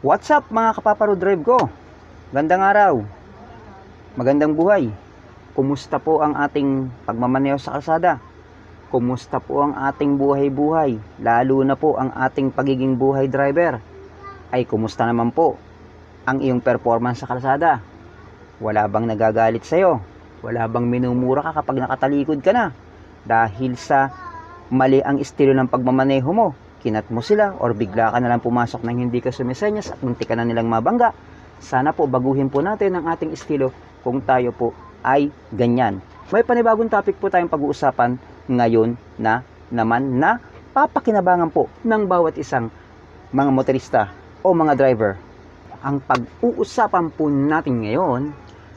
What's up mga kapaparo drive ko? Gandang araw, magandang buhay. Kumusta po ang ating pagmamaneho sa kalsada? Kumusta po ang ating buhay-buhay? Lalo na po ang ating pagiging buhay driver. Ay kumusta naman po ang iyong performance sa kalsada? Wala bang nagagalit sa'yo? Wala bang minumura ka kapag nakatalikod ka na? Dahil sa mali ang estilo ng pagmamaneho mo, kinat mo sila or bigla ka na lang pumasok nang hindi ka sumisenyas at munti ka na nilang mabangga. Sana po baguhin po natin ang ating estilo kung tayo po ay ganyan. May panibagong topic po tayong pag-uusapan ngayon na naman na papakinabangan po ng bawat isang mga motorista o mga driver. Ang pag-uusapan po natin ngayon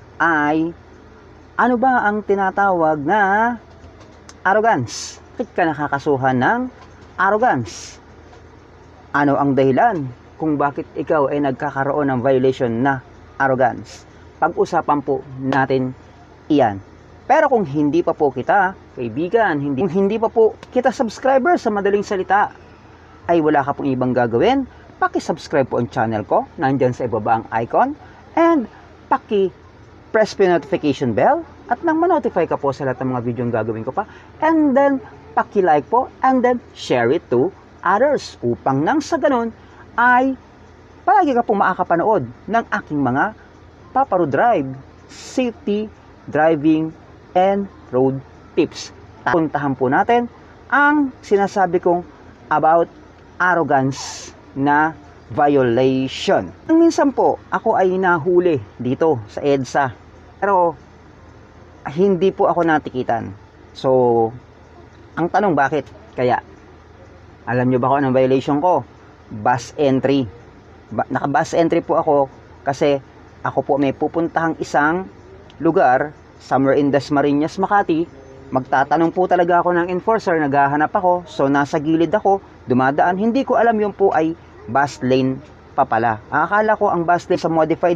ay ano ba ang tinatawag na arrogance? Bakit ka nakakasuhan ng arrogance? Ano ang dahilan kung bakit ikaw ay nagkakaroon ng violation na arrogance? Pag-usapan po natin iyan. Pero kung hindi pa po kita, kaibigan, kung hindi pa po kita subscriber sa madaling salita, ay wala ka pong ibang gagawin. Paki-subscribe po ang channel ko, nandyan sa ibaba ang icon, and paki-press po yung notification bell, at nang ma-notify ka po sa lahat ng mga video yung gagawin ko pa, and then paki-like po, and then share it to others, upang nang sa ganun ay palagi ka pong makakapanood ng aking mga paparo drive, safety, driving, and road tips. Puntahan po natin ang sinasabi kong about arrogance na violation. Minsan po ako ay nahuli dito sa EDSA, pero hindi po ako natikitan. So ang tanong, bakit kaya? Alam nyo ba kung anong violation ko? Bus entry. Naka-bus entry po ako kasi ako po may pupuntahang isang lugar, somewhere in Dasmariñas, Makati. Magtatanong po talaga ako ng enforcer, naghahanap ako. So nasa gilid ako, dumadaan. Hindi ko alam yung po ay bus lane pa pala. Akala ko ang bus lane sa modified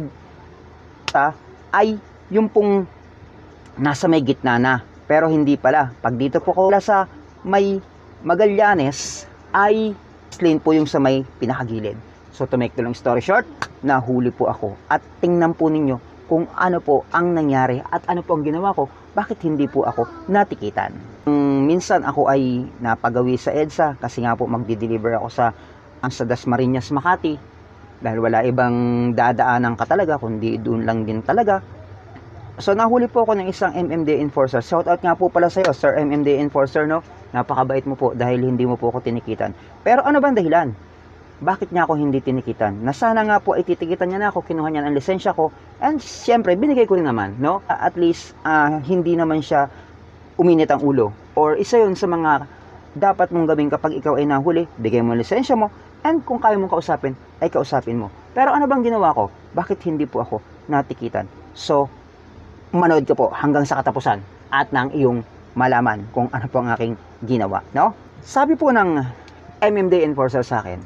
ay yung pong nasa may gitna na. Pero hindi pala. Pag dito po ko sa may Magallanes, ay lane po yung sa may pinakagilid. So to make the long story short, nahuli po ako. At tingnan po ninyo kung ano po ang nangyari at ano po ang ginawa ko, bakit hindi po ako natikitan. Minsan ako ay napagawi sa EDSA kasi nga po magdi-deliver ako sa Dasmariñas, Makati. Dahil wala ibang dadaanan ka talaga, kundi doon lang din talaga. So nahuli po ako ng isang MMD enforcer. Shout out nga po pala sa iyo, Sir MMD enforcer, no? Napakabait mo po dahil hindi mo po ako tinikitan. Pero ano ba ang dahilan? Bakit niya ako hindi tinikitan? Na sana nga po ay titikitan niya na ako, kinuha niya ang lisensya ko, and siyempre binigay ko rin naman, no? At least hindi naman siya uminit ang ulo. Or isa yun sa mga dapat mong gawin kapag ikaw ay nahuli, bigay mo ang lisensya mo, and kung kaya mong kausapin, ay kausapin mo. Pero ano bang ginawa ko? Bakit hindi po ako natikitan? So manood ka po hanggang sa katapusan at nang iyong malaman kung ano po ang aking ginawa, no? Sabi po ng MMD enforcer sa akin,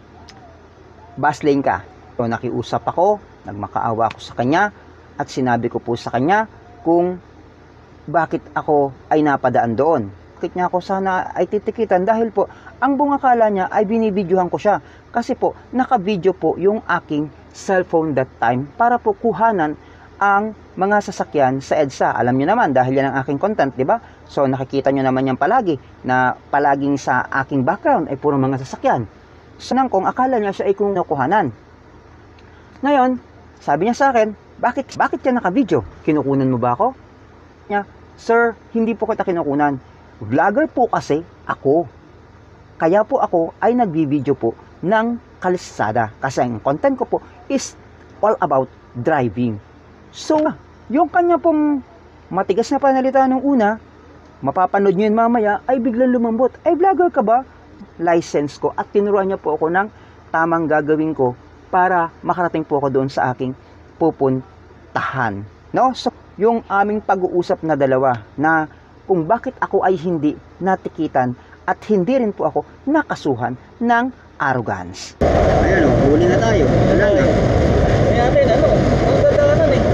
bus lane ka. So nakiusap ako, nagmakaawa ako sa kanya at sinabi ko po sa kanya kung bakit ako ay napadaan doon. Bakit niya ako sana ay titikitan? Dahil po ang buong akala niya ay binibidyohan ko siya, kasi po naka-video po yung aking cellphone that time para po kuhanan ang mga sasakyan sa EDSA. Alam niyo naman, dahil yan ang aking content, di ba? So nakikita niyo naman yan palagi, na palaging sa aking background ay puro mga sasakyan. So nang kung akala niya siya ay kinukuhanan. Ngayon, sabi niya sa akin, bakit yan naka-video? Kinukunan mo ba ako? Niya, sir, hindi po kita kinukunan. Vlogger po kasi ako. Kaya po ako ay nagbi-video po ng kalsada. Kasi ang content ko po is all about driving. So, yung kanya pong matigas na panalita nung una, mapapanood nyo yun mamaya, ay biglang lumambot. Ay, vlogger ka ba? License ko. At tinuruan niya po ako ng tamang gagawin ko para makarating po ako doon sa aking pupuntahan. No? So, yung aming pag-uusap na dalawa na kung bakit ako ay hindi natikitan at hindi rin po ako nakasuhan ng arrogance. Ayan o, huli na tayo. Wala na. May atin, ano? Ang gandaanan eh.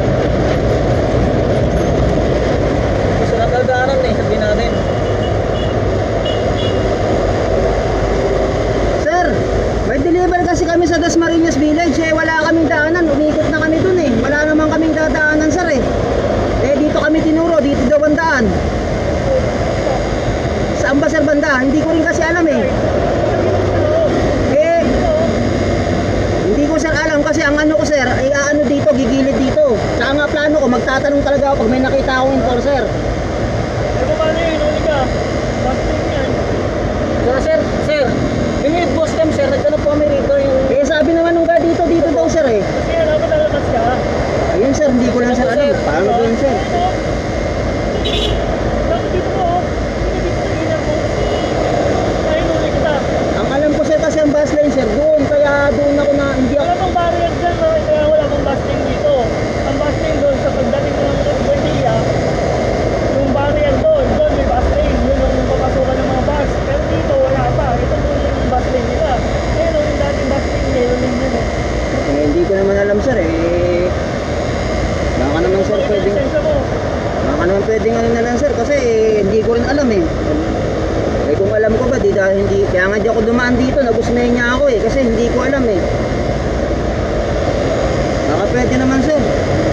Gusto na gandaanan eh, sabihin natin. Sir, may deliver kasi kami sa Dasmariñas Village, eh, wala kaming daanan. Umikot na kami dun eh. Wala naman kaming dadaanan, sir eh. Eh, dito kami tinuro, dito daw ang daan. Saan ba, sir, banda? Hindi ko rin kasi alam eh. Eh, hindi ko, sir, alam kasi ang ano ko, sir, ay ano dito, gigilid dito. Saka nga plano ko, magtatanong talaga ako pag may nakita akong enforcer. Eh, paano yun? Huli ka. Basting yan. Sir, yung head boss them, sir, nagtanong po kami rito yung... Eh, sabi naman nung ka dito daw, sir eh. Kasi ano, malalabas ka. Ayun, sir, hindi ko lang, sir, alam. Paano ba yun, sir? Bakit dito mo? Hindi dito sa ina mo. Ay, huli kita. Ang alam ko, sir, kasi ang bus lane, sir, doon. Kaya doon ako na, hindi ako... Wala pang barrier dyan, no? Kaya wala pang basting dito. Ang basting doon sa pagdating mo ng Buendia, yung barrier doon may basting. Yun yung papasukan ng mga bus. Pero dito, wala pa. Ito doon yung basting nila. Pero yung dating basting, meron din yun eh. Eh, hindi ko naman alam, sir, eh. Baka naman, sir, pwedeng... Lisensya mo. Baka naman pwedeng ano na lang, sir, kasi eh, hindi ko rin alam eh. Eh, kung alam ko ba, di dahil hindi... Kaya nga di ako dumaan dito, nagusmay niya ako eh, kasi hindi ko alam eh. Baka pwede naman, sir.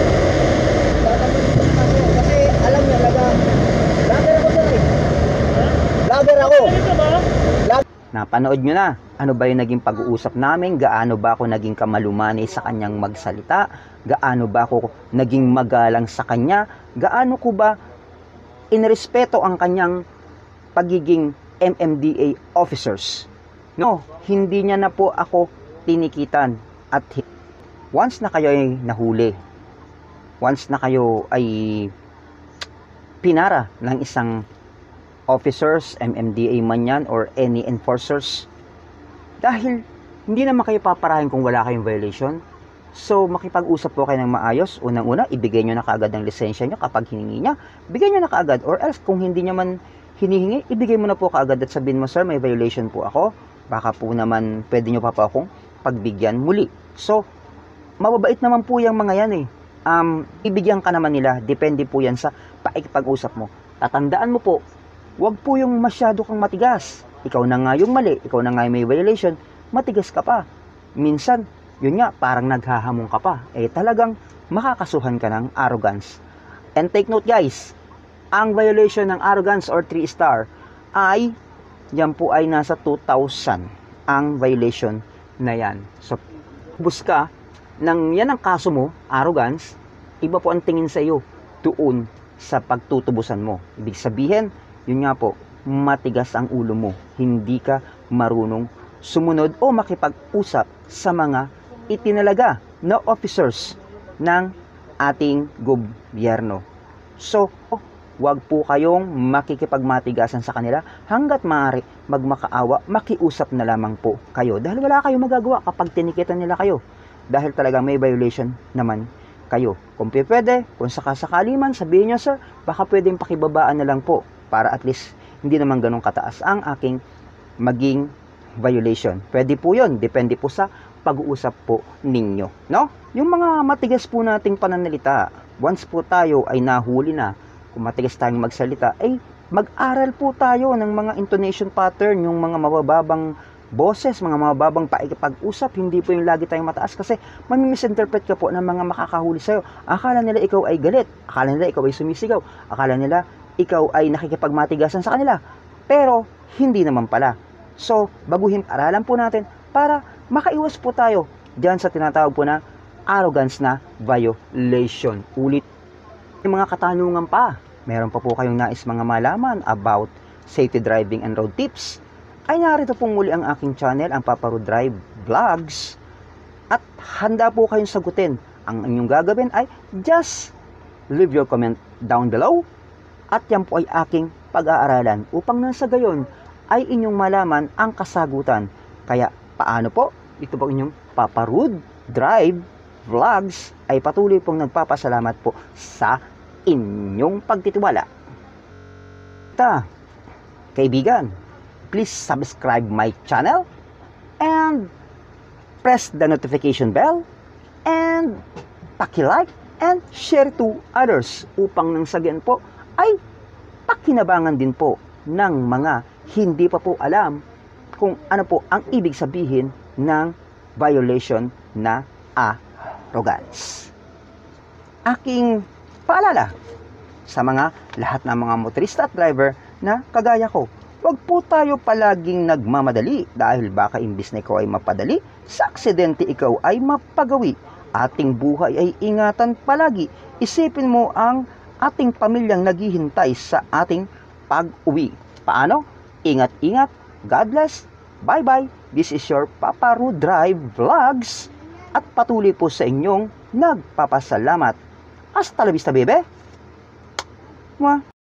Kasi alam niya, lager ako, sir eh. Lager ako. Ano ka ba? Napanood nyo na. Ano ba yung naging pag-uusap namin? Gaano ba ako naging kamalumani sa kanyang magsalita? Gaano ba ako naging magalang sa kanya? Gaano ko ba inrespeto ang kanyang pagiging MMDA officers? No, hindi niya na po ako tinikitan. At once na kayo ay nahuli, once na kayo ay pinara ng isang officers, MMDA man yan, or any enforcers, dahil hindi naman kayo paparahin kung wala kayong violation. So, makipag-usap po kayo ng maayos. Unang-una, ibigay nyo na kaagad ang lisensya nyo kapag hiningi niya. Bigay nyo na kaagad. Or else, kung hindi nyo man hinihingi, ibigay mo na po kaagad at sabihin mo, sir, may violation po ako. Baka po naman, pwede nyo pa po akong pagbigyan muli. So, mababait naman po yung mga yan eh. Ibigyan ka naman nila. Depende po yan sa paikipag-usap mo. Tatandaan mo po, wag po yung masyado kang matigas. Ikaw na nga yung mali, ikaw na nga yung may violation, matigas ka pa. Minsan, yun nga, parang naghahamon ka pa. Eh talagang makakasuhan ka ng arrogance. And take note guys, ang violation ng arrogance or 3-star ay, yan po ay nasa 2,000 ang violation na yan. So, bus ka, nang yan ang kaso mo, arrogance, iba po ang tingin sa iyo doon sa pagtutubusan mo. Ibig sabihin, yun nga po, matigas ang ulo mo. Hindi ka marunong sumunod o makipag-usap sa mga itinalaga na officers ng ating gobyerno. So, wag po kayong makikipagmatigasan sa kanila hanggat maaari magmakaawa, makiusap na lamang po kayo. Dahil wala kayong magagawa kapag tinikitan nila kayo. Dahil talagang may violation naman kayo. Kung pwede, kung sakasakali man, sabihin nyo, sir, baka pwedeng pakibabaan na lang po para at least hindi naman ganun kataas ang aking maging violation. Pwede po yun. Depende po sa pag-uusap po ninyo. No? Yung mga matigas po nating pananalita, once po tayo ay nahuli na, kung matigas tayong magsalita, ay mag-aral po tayo ng mga intonation pattern, yung mga mabababang boses, mga mababang paikipag-usap, hindi po yung lagi tayong mataas kasi mami-misinterpret ka po ng mga makakahuli sa'yo. Akala nila ikaw ay galit, akala nila ikaw ay sumisigaw, akala nila ikaw ay nakikipagmatigasan sa kanila. Pero, hindi naman pala. So, baguhin, aralan po natin para makaiwas po tayo dyan sa tinatawag po na arrogance na violation. Ulit, yung mga katanungan pa, meron pa po kayong nais mga malaman about safety driving and road tips, ay narito pong muli ang aking channel, ang Papa Road Drive Vlogs. At handa po kayong sagutin. Ang inyong gagawin ay just leave your comment down below. At yan po ay aking pag-aaralan upang nang sa gayon ay inyong malaman ang kasagutan. Kaya paano po? Ito po inyong Papa Road Drive Vlogs ay patuloy pong nagpapasalamat po sa inyong pagtitiwala. Kaibigan, please subscribe my channel and press the notification bell and paki-like and share to others upang nang sa gayon po ay pakinabangan din po ng mga hindi pa po alam kung ano po ang ibig sabihin ng violation na arrogance. Aking paalala sa mga lahat ng mga motorista at driver na kagaya ko, huwag po tayo palaging nagmamadali dahil baka imbis na ikaw ay mapadali, sa aksidente ikaw ay mapagawi. Ating buhay ay ingatan palagi. Isipin mo ang ating pamilyang naghihintay sa ating pag-uwi. Paano? Ingat-ingat. God bless. Bye-bye. This is your Papa Ru Drive Vlogs at patuloy po sa inyong nagpapasalamat. Hasta la vista, bebe. Mwah.